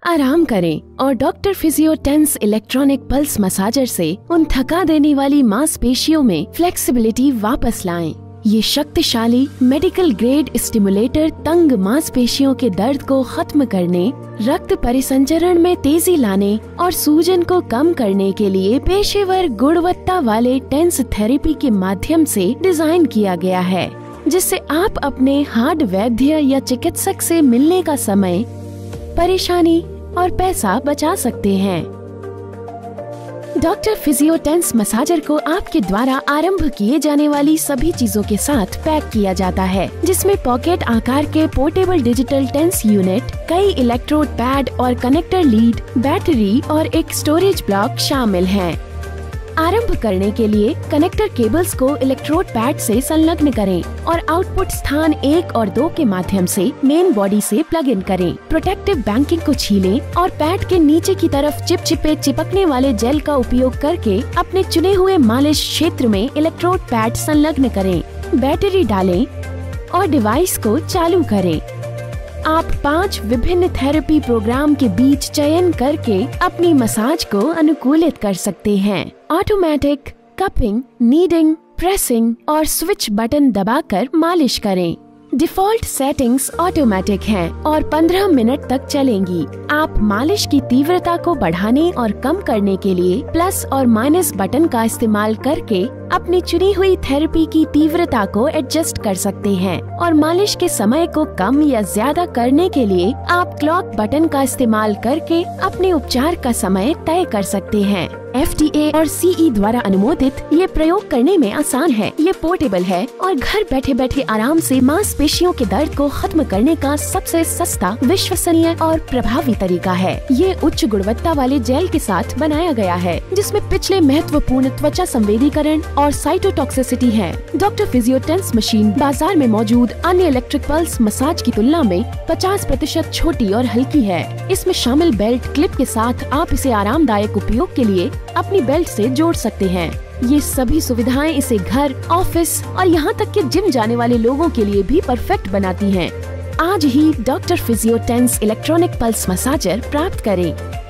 आराम करें और doctor Physio TENS electronic pulse massager से उन थका देने वाली मांसपेशियों में फ्लेक्सिबिलिटी वापस लाएं। ये शक्तिशाली मेडिकल ग्रेड स्टिमुलेटर तंग मांसपेशियों के दर्द को खत्म करने, रक्त परिसंचरण में तेजी लाने और सूजन को कम करने के लिए पेशेवर गुणवत्ता वाले टेंस थेरेपी के माध्यम से डिजाइन किया गया है, जिससे आप अपने हार्ड वैद्य या चिकित्सक से मिलने का समय, परेशानी और पैसा बचा सकते हैं। डॉक्टर फिजियो टेंस मसाजर को आपके द्वारा आरंभ किए जाने वाली सभी चीजों के साथ पैक किया जाता है, जिसमें पॉकेट आकार के पोर्टेबल डिजिटल टेंस यूनिट, कई इलेक्ट्रोड पैड और कनेक्टर लीड, बैटरी और एक स्टोरेज ब्लॉक शामिल हैं। आरंभ करने के लिए कनेक्टर केबल्स को इलेक्ट्रोड पैड से संलग्न करें और आउटपुट स्थान 1 और 2 के माध्यम से मेन बॉडी से प्लग इन करें। प्रोटेक्टिव बैंकिंग को छीलें और पैड के नीचे की तरफ चिपचिपे चिपकने वाले जेल का उपयोग करके अपने चुने हुए मालिश क्षेत्र में इलेक्ट्रोड पैड संलग्न करें। बैटरी डालें और डिवाइस को चालू करें। आप 5 विभिन्न थेरेपी प्रोग्राम के बीच चयन करके अपनी मसाज को अनुकूलित कर सकते हैं। ऑटोमेटिक, कपिंग, नीडिंग, प्रेसिंग और स्विच बटन दबाकर मालिश करें। डिफॉल्ट सेटिंग्स ऑटोमेटिक हैं और 15 मिनट तक चलेंगी। आप मालिश की तीव्रता को बढ़ाने और कम करने के लिए प्लस और माइनस बटन का इस्तेमाल करके अपनी चुनी हुई थेरेपी की तीव्रता को एडजस्ट कर सकते हैं और मालिश के समय को कम या ज्यादा करने के लिए आप क्लॉक बटन का इस्तेमाल करके अपने उपचार का समय तय कर सकते हैं। FDA और CE द्वारा अनुमोदित, ये प्रयोग करने में आसान है, ये पोर्टेबल है और घर बैठे बैठे आराम से मांसपेशियों के दर्द को खत्म करने का सबसे सस्ता, विश्वसनीय और प्रभावी तरीका है। ये उच्च गुणवत्ता वाले जेल के साथ बनाया गया है, जिसमें पिछले महत्वपूर्ण त्वचा संवेदीकरण और साइटोटॉक्सिसिटी है। डॉक्टर फिजियो टेंस मशीन बाजार में मौजूद अन्य इलेक्ट्रिक पल्स मसाज की तुलना में 50% छोटी और हल्की है। इसमें शामिल बेल्ट क्लिप के साथ आप इसे आरामदायक उपयोग के लिए अपनी बेल्ट से जोड़ सकते हैं। ये सभी सुविधाएं इसे घर, ऑफिस और यहाँ तक कि जिम जाने वाले लोगों के लिए भी परफेक्ट बनाती हैं। आज ही doctor Physio TENS electronic pulse massager प्राप्त करें।